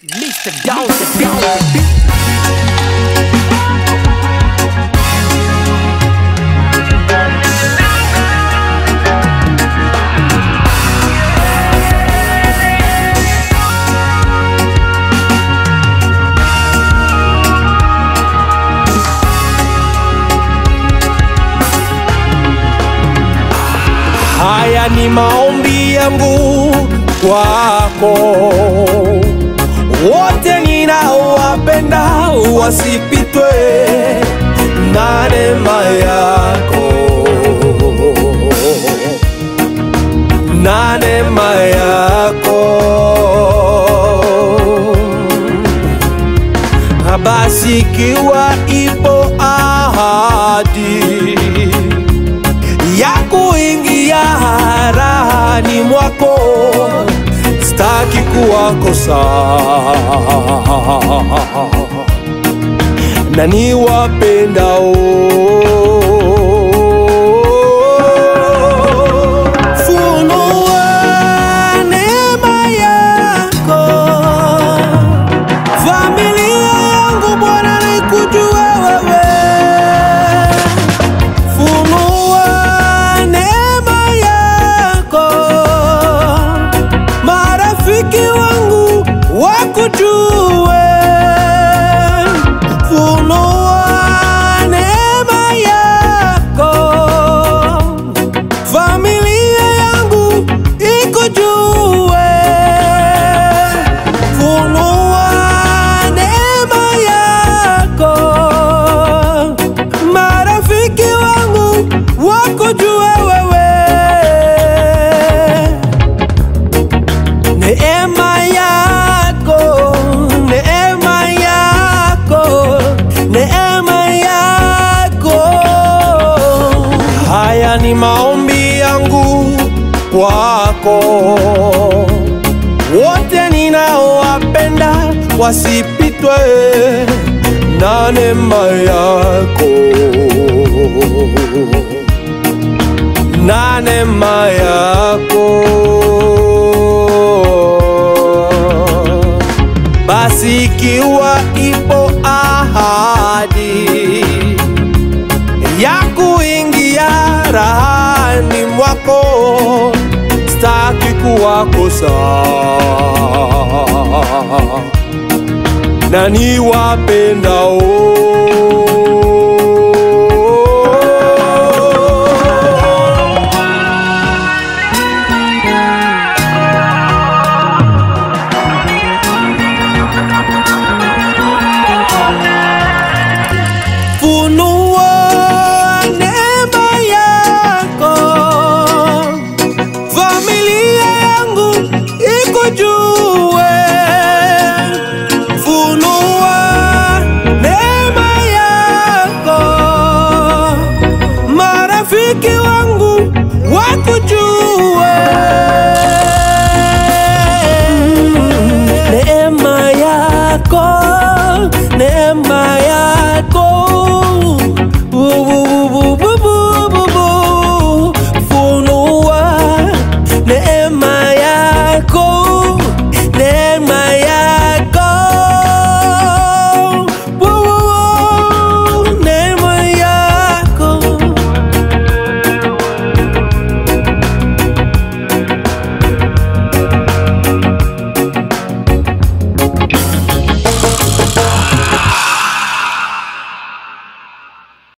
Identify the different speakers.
Speaker 1: Mr. Down the beat. Haya ni maombi yangu kwako, wote ninaowapenda wasipitwe na neema yako, na neema yako. Basi ikiwa ipo ahadi ya kuingia rahani mwako, sitaki kuwakosa, na niwapendao. Funua neema yako, familia yangu Bwana nikujue wewe. Funua neema yako, marafiki wangu wakujue. Funua neema yako, familia yangu ikujue. Funua neema yako, marafiki wangu wakujue wewe. Neema yako, neema yako, neema yako. Haya ni maombi yangu kwako, wote ninaowapenda wasipitwe na neema yako, na neema yako. Basi ikiwa ipo ahadi ya kuingia rahani mwako, sitaki kuwakosa, na niwapendao.